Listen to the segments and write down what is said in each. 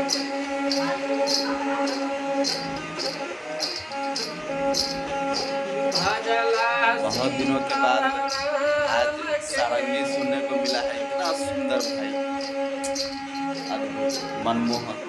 बहुत दिनों के बाद आज सारंगी सुनने को मिला है। इतना सुंदर भाई, अद्भुत, मनमोहक।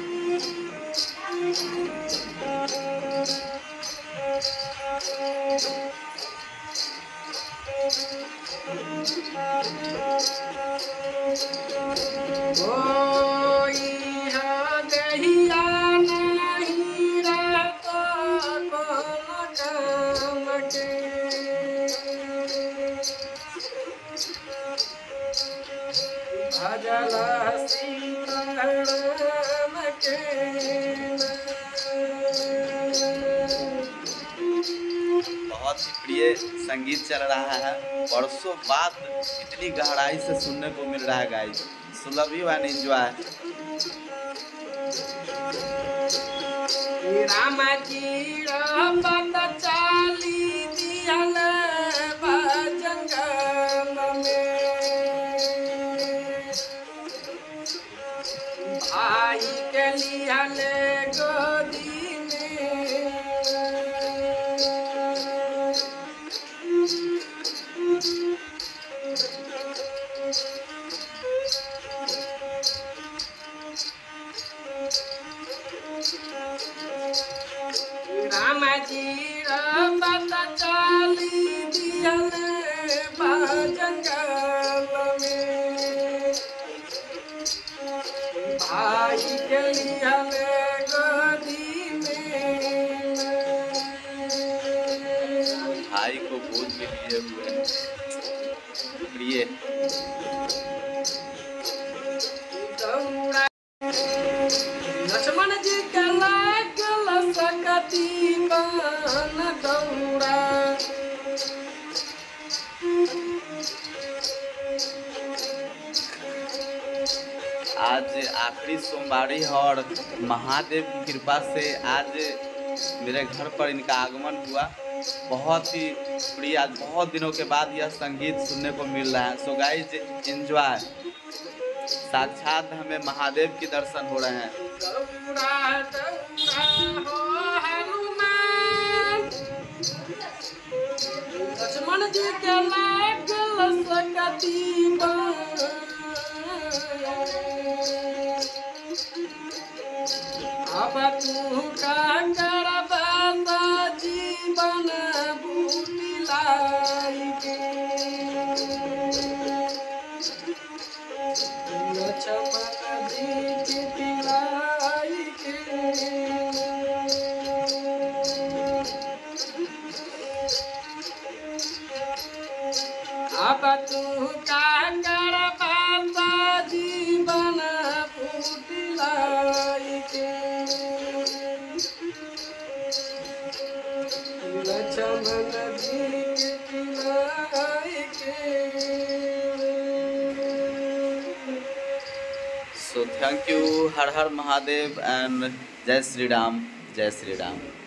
बहुत ही प्रिय संगीत चल रहा है। वर्षों बाद इतनी गहराई से सुनने को मिल रहा है guys. So love you and enjoy. भाई के लिया ले गोदी में राम जी पता चली दिया जंगल में भाई के लिया गोदी में। भाई को गोद में लिए हुए प्रिय। लक्ष्मण जी के लागल सकती बन दौड़ा आज आखिरी सोमवारी है और महादेव की कृपा से आज मेरे घर पर इनका आगमन हुआ। बहुत ही प्रिय, आज बहुत दिनों के बाद यह संगीत सुनने को मिल रहा है। So guys enjoy. साक्षात हमें महादेव के दर्शन हो रहे हैं। लक्ष्मण जी के लागल सकती अब तू का करबा जीवन बुलाई के लक्ष्मण जी की पिलाई के अब तू का करबा जीवन बुलाई के लक्ष्मण जी की पिलाई के। So thank you. हर हर महादेव एंड जय श्री राम, जय श्री राम।